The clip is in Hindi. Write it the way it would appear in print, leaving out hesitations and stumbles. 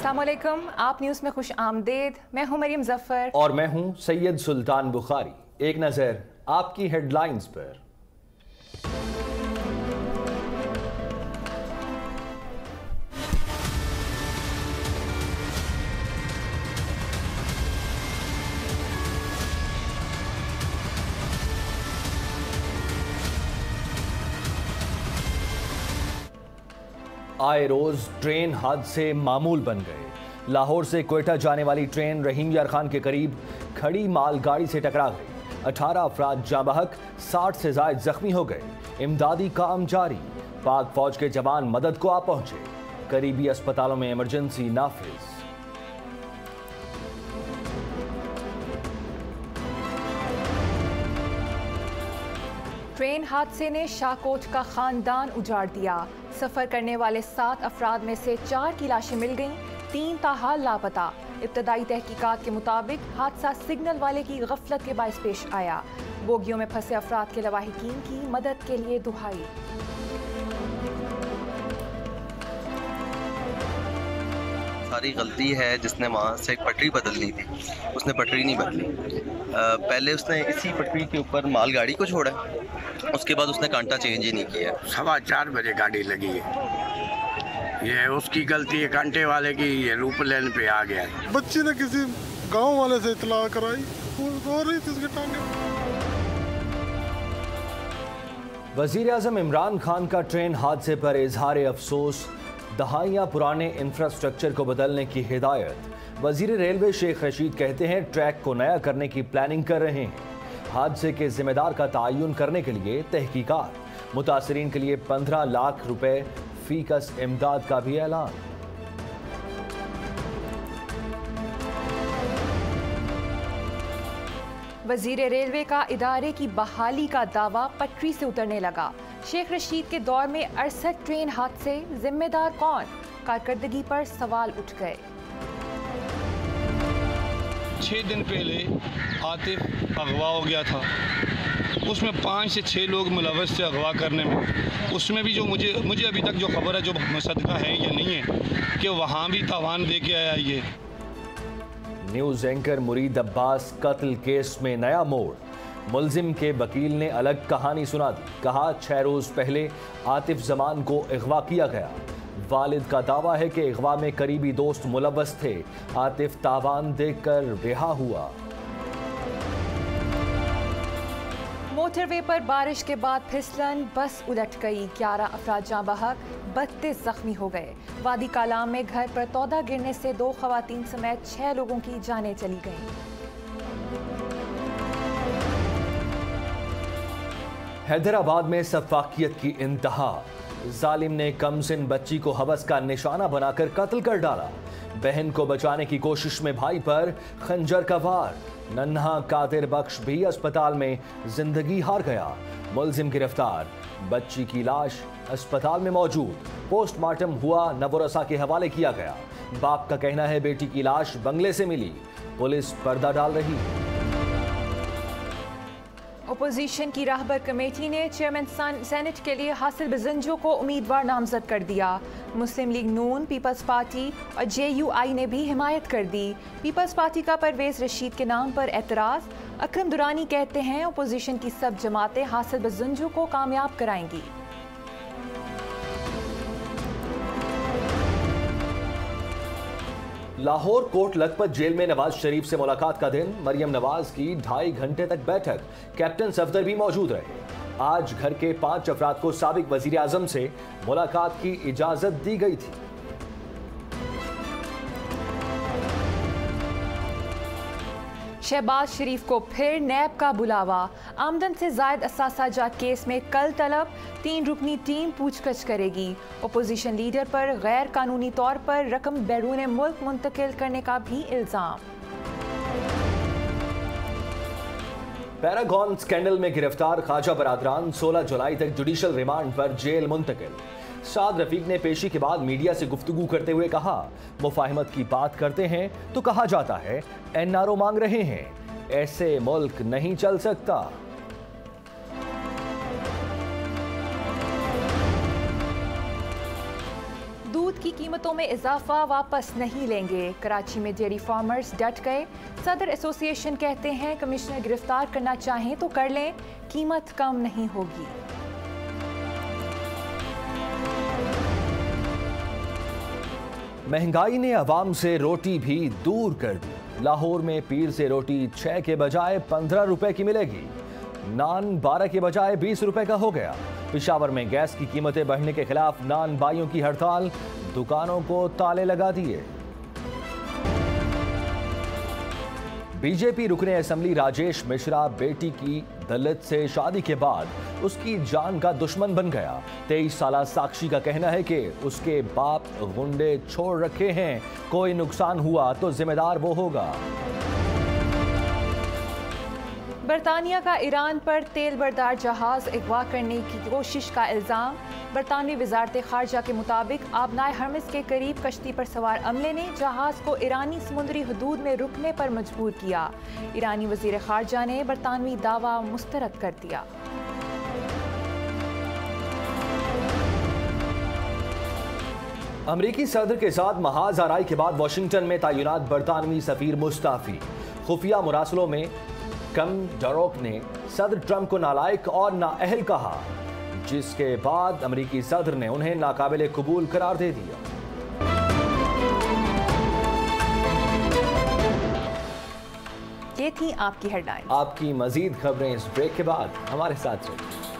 अस्सलामुअलैकुम, आप न्यूज़ में खुश आमदेद। मैं हूं मरियम जफर और मैं हूं सैयद सुल्तान बुखारी। एक नज़र आपकी हेडलाइंस पर। आए रोज ट्रेन हादसे मामूल बन गए। लाहौर से क्वेटा जाने वाली ट्रेन रहीम यार खान के करीब खड़ी मालगाड़ी से टकरा गई। 18 अफराद जाँ बहक, 60 से ज्यादा जख्मी हो गए। इमदादी काम जारी। पाक फौज के जवान मदद को आ पहुंचे। करीबी अस्पतालों में इमरजेंसी नाफिज। ट्रेन हादसे ने शाहकोट का खानदान उजाड़ दिया। सफर करने वाले 7 अफराद में से 4 की लाशें मिल गईं, 3 ताहाल लापता। इब्तदाई तहकीकात के मुताबिक हादसा सिग्नल वाले की गफलत के बायस पेश आया। बोगियों में फंसे अफराद के लवाहिकीन की मदद के लिए दुहाई। सारी गलती है जिसने वहाँ से पटरी बदलनी थी, उसने पटरी नहीं बदली। पहले उसने इसी पटरी के ऊपर मालगाड़ी को छोड़ा, उसके बाद उसने कांटा चेंज ही नहीं किया। 4:15 बजे गाड़ी लगी है, ये उसकी गलती है, कांटे वाले की। ये रूप लेन पे आ गया है। बच्ची ने किसी गांव वाले से इतला कराई, वो रो रही थी उसके टांगे। वजीर आजम इमरान खान का ट्रेन हादसे पर इजहार अफसोस। दहाइयाँ पुराने इंफ्रास्ट्रक्चर को बदलने की हिदायत। वजीर रेलवे शेख रशीद कहते हैं ट्रैक को नया करने की प्लानिंग कर रहे हैं। हादसे के जिम्मेदार का तयन करने के लिए तहकीकात। मुतासरीन के लिए 15 लाख रुपए फीकस इमदाद का भी ऐलान। वजीर रेलवे का इदारे की बहाली का दावा पटरी से उतरने लगा। शेख रशीद के दौर में 68 ट्रेन हादसे, जिम्मेदार कौन? कारकर्दगी पर सवाल उठ गए। 6 दिन पहले आतिफ अगवा हो गया था, उसमें 5 से 6 लोग मुलव्वस थे अगवा करने में। उसमें भी जो मुझे अभी तक जो खबर है, जो मुसद्दका है या नहीं है, कि वहाँ भी तावान दे के आया ये। न्यूज एंकर मुरीद अब्बास कत्ल केस में नया मोड़। मुलजिम के वकील ने अलग कहानी सुना दी। कहा 6 रोज पहले आतिफ जमान को अगवा किया गया। वालिद का दावा है कि अगवा में करीबी दोस्त मुलव्वस थे। आतिफ तावान देकर रिहा हुआ। मोटरवे पर बारिश के बाद फिसलन, बस उलट गई। 11 अफराद जाँ बहक, 32 जख्मी हो गए। वादी कालाम में घर पर तौदा गिरने से 2 खवातीन समेत 6 लोगों की जानें चली गईं। हैदराबाद में सफाकियत की इंतहा। जालिम ने कमसिन बच्ची को हवस का निशाना बनाकर कत्ल कर डाला। बहन को बचाने की कोशिश में भाई पर खंजर का वार। नन्हा कादिर बख्श भी अस्पताल में जिंदगी हार गया। मुलजिम गिरफ्तार। बच्ची की लाश अस्पताल में मौजूद। पोस्टमार्टम हुआ, नवरसा के हवाले किया गया। बाप का कहना है बेटी की लाश बंगले से मिली। पुलिस पर्दा डाल रही है। ओपोजिशन की राहबर कमेटी ने चेयरमैन सेनेट के लिए हासिल बिजंजो को उम्मीदवार नामजद कर दिया। मुस्लिम लीग नून, पीपल्स पार्टी और JUI ने भी हिमायत कर दी। पीपल्स पार्टी का परवेज रशीद के नाम पर एतराज़। अकरम दुरानी कहते हैं ओपोजिशन की सब जमातें हासिल बिजंजो को कामयाब कराएंगी। लाहौर कोट लखपत जेल में नवाज शरीफ से मुलाकात का दिन। मरियम नवाज की 2.5 घंटे तक बैठक। कैप्टन सफदर भी मौजूद रहे। आज घर के 5 अफराद को साबिक वजीर आजम से मुलाकात की इजाजत दी गई थी। शहबाज शरीफ को फिर नैब का बुलावा। आमदन से जायद असासाजात केस में कल तलब 3 रुकनी टीम पूछताछ करेगी। ओपोजिशन लीडर पर गैर कानूनी तौर पर रकम बैरून मुल्क मुंतकिल करने का भी इल्जाम। पैरागॉन स्कैंडल में गिरफ्तार ख्वाजा बरादरान 16 जुलाई तक जुडिशल रिमांड पर जेल मुंतकिल। साद रफीक ने पेशी के बाद मीडिया से गुफ्तगू करते हुए कहा, मुफाहिमत की बात करते हैं तो कहा जाता है NRO मांग रहे हैं, ऐसे मुल्क नहीं चल सकता। की कीमतों में इजाफा वापस नहीं लेंगे। कराची में डेयरी फार्मर्स डट गए। सदर एसोसिएशन कहते हैं कमिश्नर गिरफ्तार करना चाहें तो कर लें, कीमत कम नहीं होगी। महंगाई ने अवाम से रोटी भी दूर कर दी। लाहौर में पीर से रोटी 6 के बजाय 15 रुपए की मिलेगी। नान 12 के बजाय 20 रुपए का हो गया। पेशावर में गैस की कीमतें बढ़ने के खिलाफ नान बाइयों की हड़ताल, दुकानों को ताले लगा दिए। बीजेपी रुकने असेंबली राजेश मिश्रा बेटी की दलित से शादी के बाद उसकी जान का दुश्मन बन गया। 23 साला साक्षी का कहना है कि उसके बाप गुंडे छोड़ रखे हैं, कोई नुकसान हुआ तो जिम्मेदार वो होगा। बरतानिया का ईरान पर तेल बरदार जहाज अगवा करने की कोशिश का इल्ज़ाम। बरतानवी वजारत खारजा के मुताबिक आबनाए हर्मिस के करीब कश्ती पर सवार अमले ने जहाज को ईरानी समुद्री हदूद में रुकने पर मजबूर किया। ईरानी वजीर खारजा ने बरतानवी दावा मुस्तरद कर दिया। अमरीकी सदर के साथ महाज आराई के बाद वाशिंगटन में तैनात बरतानवी सफीर मुस्ताफी। खुफिया मुरासलों में कम डरोक ने सदर ट्रंप को नालायक और नाअहल कहा, जिसके बाद अमरीकी सदर ने उन्हें नाकाबिले कबूल करार दे दिया। ये थी आपकी हेडलाइन। आपकी मजीद खबरें इस ब्रेक के बाद हमारे साथ रहिए।